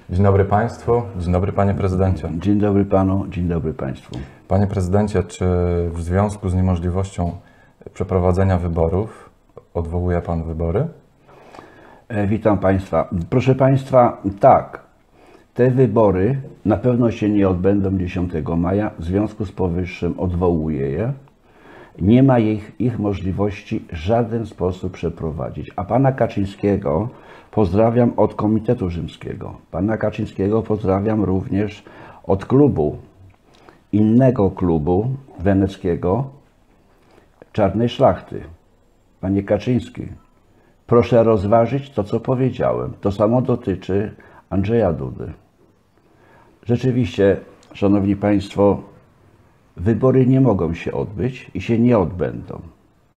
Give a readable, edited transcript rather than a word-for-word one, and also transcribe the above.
Dzień dobry Państwu, dzień dobry Panie Prezydencie. Dzień dobry Panu, dzień dobry Państwu. Panie Prezydencie, czy w związku z niemożliwością przeprowadzenia wyborów odwołuje Pan wybory? Witam Państwa. Proszę Państwa, tak, te wybory na pewno się nie odbędą 10 maja, w związku z powyższym odwołuję je. Nie ma ich możliwości w żaden sposób przeprowadzić. A Pana Kaczyńskiego pozdrawiam od Komitetu Rzymskiego. Pana Kaczyńskiego pozdrawiam również od klubu, innego klubu weneckiego, Czarnej Szlachty. Panie Kaczyński, proszę rozważyć to, co powiedziałem. To samo dotyczy Andrzeja Dudy. Rzeczywiście, Szanowni Państwo, wybory nie mogą się odbyć i się nie odbędą.